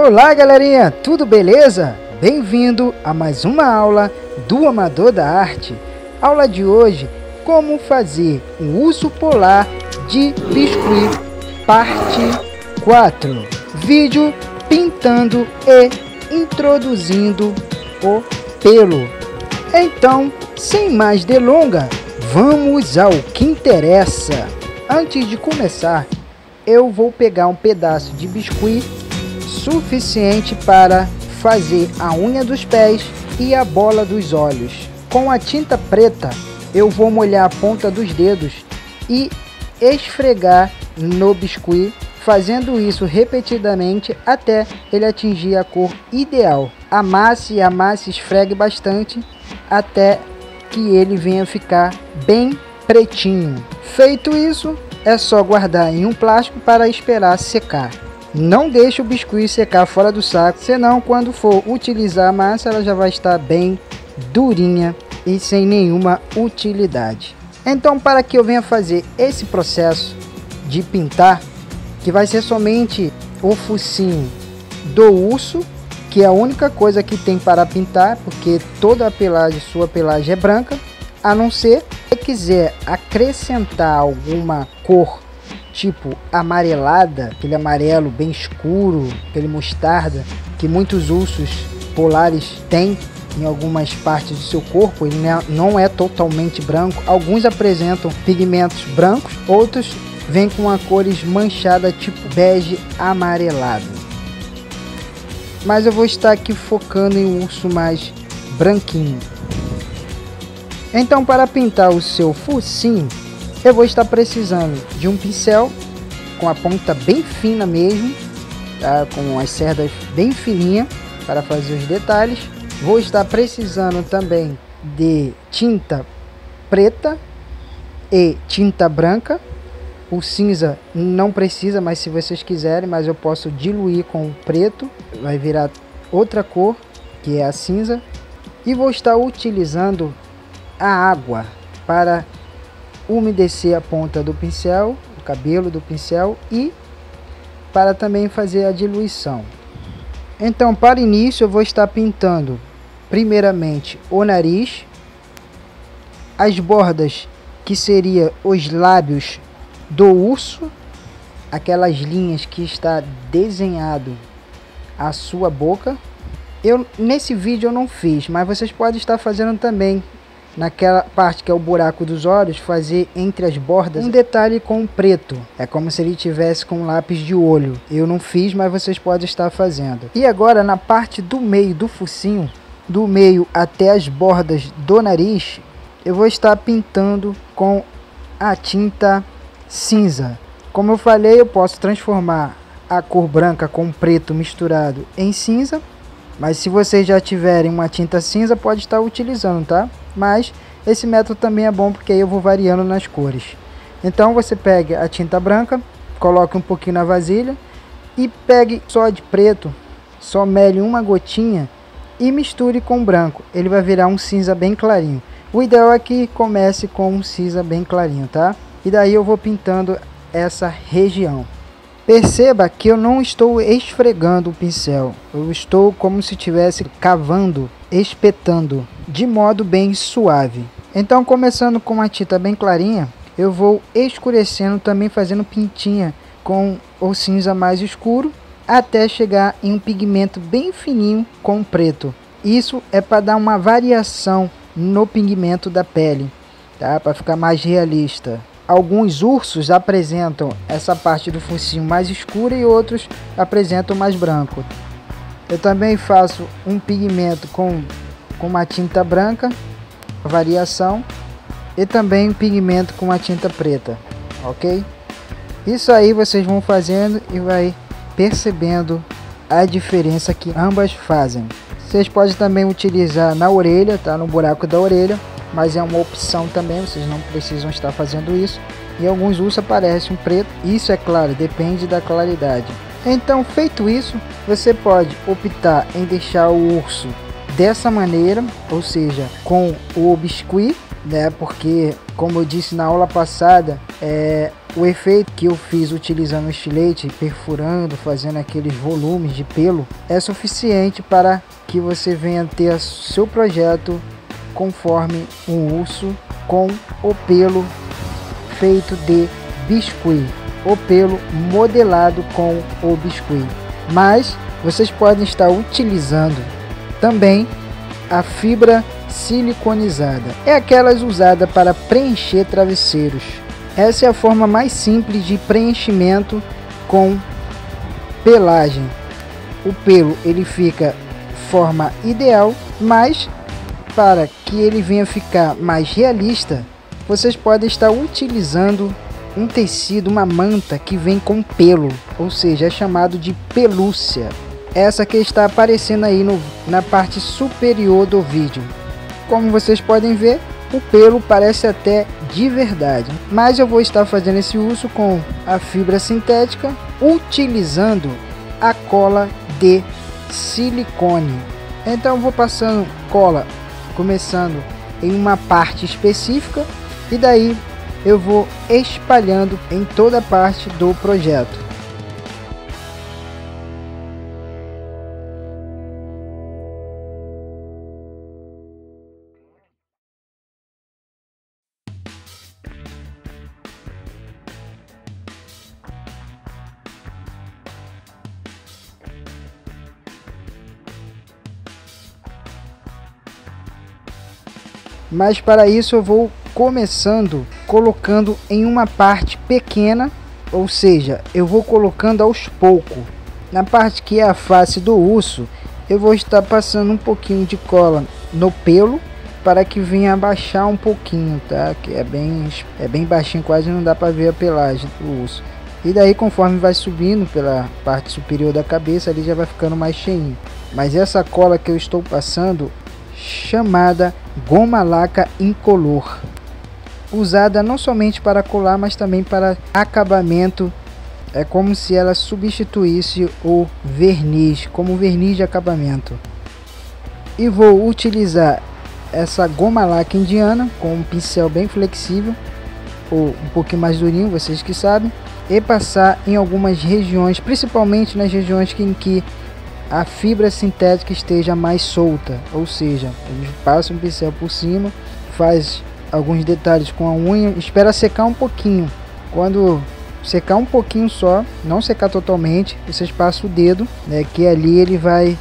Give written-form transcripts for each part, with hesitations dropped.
Olá galerinha, tudo beleza? Bem-vindo a mais uma aula do Amador da Arte. Aula de hoje, como fazer um urso polar de biscuit, parte 4. Vídeo pintando e introduzindo o pelo. Então, sem mais delongas, vamos ao que interessa. Antes de começar, eu vou pegar um pedaço de biscuit suficiente para fazer a unha dos pés e a bola dos olhos. Com a tinta preta, eu vou molhar a ponta dos dedos e esfregar no biscuit, fazendo isso repetidamente até ele atingir a cor ideal. Amasse, esfregue bastante até que ele venha ficar bem pretinho. Feito isso, é só guardar em um plástico para esperar secar. Não deixe o biscuit secar fora do saco, senão quando for utilizar a massa ela já vai estar bem durinha e sem nenhuma utilidade. Então, para que eu venha fazer esse processo de pintar, que vai ser somente o focinho do urso, que é a única coisa que tem para pintar, porque toda a pelagem, sua pelagem é branca, a não ser que quiser acrescentar alguma cor tipo amarelada, aquele amarelo bem escuro, aquele mostarda que muitos ursos polares têm em algumas partes do seu corpo. Ele não é totalmente branco. Alguns apresentam pigmentos brancos, outros vêm com a cores manchadas tipo bege amarelado. Mas eu vou estar aqui focando em um urso mais branquinho. Então, para pintar o seu focinho, eu vou estar precisando de um pincel com a ponta bem fina mesmo, tá? Com as cerdas bem fininhas para fazer os detalhes. Vou estar precisando também de tinta preta e tinta branca. O cinza não precisa, mas se vocês quiserem, mas eu posso diluir com o preto, vai virar outra cor, que é a cinza. E vou estar utilizando a água para umedecer a ponta do pincel, o cabelo do pincel, e para também fazer a diluição. Então, para início, eu vou estar pintando primeiramente o nariz, as bordas que seria os lábios do urso, aquelas linhas que está desenhado a sua boca. Nesse vídeo eu não fiz, mas vocês podem estar fazendo também. Naquela parte que é o buraco dos olhos, fazer entre as bordas um detalhe com preto. É como se ele tivesse com um lápis de olho. Eu não fiz, mas vocês podem estar fazendo. E agora, na parte do meio do focinho, do meio até as bordas do nariz, eu vou estar pintando com a tinta cinza. Como eu falei, eu posso transformar a cor branca com preto misturado em cinza. Mas se vocês já tiverem uma tinta cinza, pode estar utilizando, tá? Mas esse método também é bom, porque aí eu vou variando nas cores. Então você pega a tinta branca, coloque um pouquinho na vasilha e pegue só de preto, só mele uma gotinha e misture com branco. Ele vai virar um cinza bem clarinho. O ideal é que comece com um cinza bem clarinho, tá? E daí eu vou pintando essa região. Perceba que eu não estou esfregando o pincel, eu estou como se estivesse cavando, espetando, de modo bem suave. Então, começando com uma tinta bem clarinha, eu vou escurecendo, também fazendo pintinha com o cinza mais escuro, até chegar em um pigmento bem fininho com preto. Isso é para dar uma variação no pigmento da pele, tá? Para ficar mais realista. Alguns ursos apresentam essa parte do focinho mais escura e outros apresentam mais branco. Eu também faço um pigmento com uma tinta branca, variação, e também um pigmento com uma tinta preta, ok? Isso aí vocês vão fazendo e vai percebendo a diferença que ambas fazem. Vocês podem também utilizar na orelha, tá? No buraco da orelha. Mas é uma opção também, vocês não precisam estar fazendo isso. E alguns ursos aparecem um preto, isso é claro, depende da claridade. Então, feito isso, você pode optar em deixar o urso dessa maneira, ou seja, com o biscuit, né? Porque, como eu disse na aula passada, O efeito que eu fiz utilizando o estilete, perfurando, fazendo aqueles volumes de pelo, é suficiente para que você venha ter seu projeto conforme um urso com o pelo feito de biscuit, o pelo modelado com o biscuit. Mas vocês podem estar utilizando também a fibra siliconizada, é aquelas usada para preencher travesseiros. Essa é a forma mais simples de preenchimento com pelagem. O pelo ele fica forma ideal, mas para que ele venha ficar mais realista, vocês podem estar utilizando um tecido, uma manta que vem com pelo, ou seja, é chamado de pelúcia. Essa que está aparecendo aí na parte superior do vídeo. Como vocês podem ver, o pelo parece até de verdade, mas eu vou estar fazendo esse uso com a fibra sintética, utilizando a cola de silicone. Então eu vou passando cola, começando em uma parte específica, e daí eu vou espalhando em toda a parte do projeto. Mas para isso eu vou começando colocando em uma parte pequena, ou seja, eu vou colocando aos poucos. Na parte que é a face do urso, eu vou estar passando um pouquinho de cola no pelo para que venha abaixar um pouquinho, tá? Que é bem baixinho, quase não dá para ver a pelagem do urso. E daí, conforme vai subindo pela parte superior da cabeça, ali já vai ficando mais cheinho. Mas essa cola que eu estou passando, chamada goma laca incolor, usada não somente para colar, mas também para acabamento. É como se ela substituísse o verniz, como verniz de acabamento. E vou utilizar essa goma laca indiana com um pincel bem flexível, ou um pouquinho mais durinho, vocês que sabem, e passar em algumas regiões, principalmente nas regiões em que a fibra sintética esteja mais solta, ou seja, a gente passa um pincel por cima, faz alguns detalhes com a unha, espera secar um pouquinho. Quando secar um pouquinho só, não secar totalmente, vocês passam o dedo, né, que ali ele vai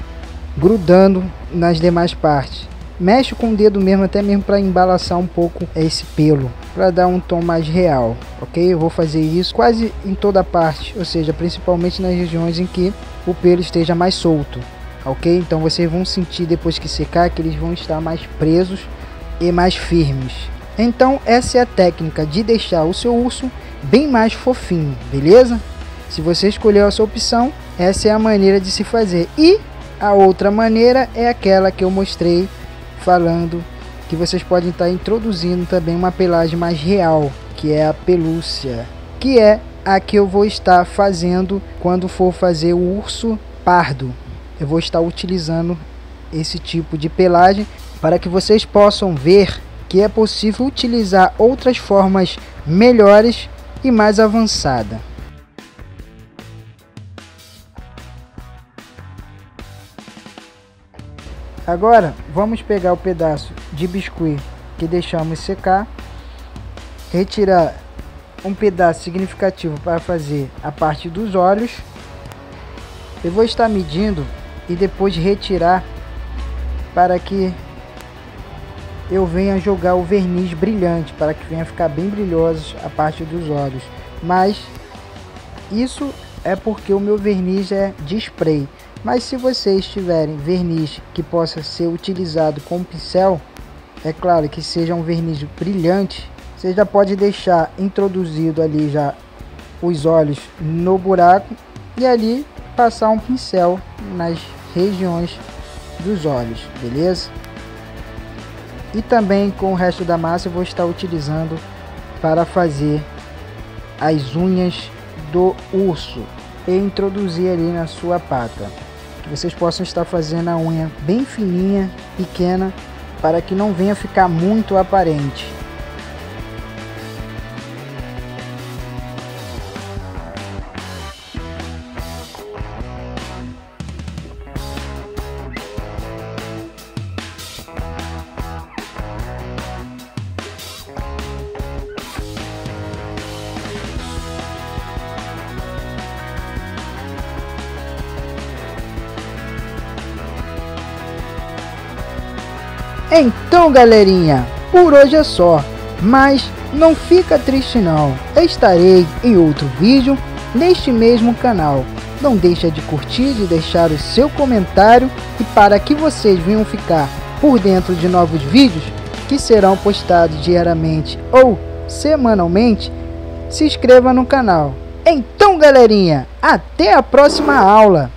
grudando nas demais partes. Mexe com o dedo mesmo, até mesmo para embaraçar um pouco esse pelo, para dar um tom mais real, ok? Eu vou fazer isso quase em toda a parte, ou seja, principalmente nas regiões em que o pelo esteja mais solto, ok? Então vocês vão sentir depois que secar que eles vão estar mais presos e mais firmes. Então essa é a técnica de deixar o seu urso bem mais fofinho, beleza? Se você escolheu a sua opção, essa é a maneira de se fazer. E a outra maneira é aquela que eu mostrei, falando que vocês podem estar introduzindo também uma pelagem mais real, que é a pelúcia, que é a que eu vou estar fazendo quando for fazer o urso pardo. Eu vou estar utilizando esse tipo de pelagem para que vocês possam ver que é possível utilizar outras formas melhores e mais avançadas. Agora vamos pegar o pedaço de biscuit que deixamos secar, retirar um pedaço significativo para fazer a parte dos olhos. Eu vou estar medindo e depois retirar para que eu venha jogar o verniz brilhante, para que venha ficar bem brilhosos a parte dos olhos. Mas isso é porque o meu verniz é de spray. Mas se vocês tiverem verniz que possa ser utilizado com pincel, é claro que seja um verniz brilhante, você já pode deixar introduzido ali já os olhos no buraco e ali passar um pincel nas regiões dos olhos, beleza? E também com o resto da massa eu vou estar utilizando para fazer as unhas do urso e introduzir ali na sua pata. Que vocês possam estar fazendo a unha bem fininha, pequena, para que não venha ficar muito aparente. Então galerinha, por hoje é só, mas não fica triste não, estarei em outro vídeo neste mesmo canal. Não deixa de curtir, de deixar o seu comentário, e para que vocês venham ficar por dentro de novos vídeos que serão postados diariamente ou semanalmente, se inscreva no canal. Então galerinha, até a próxima aula!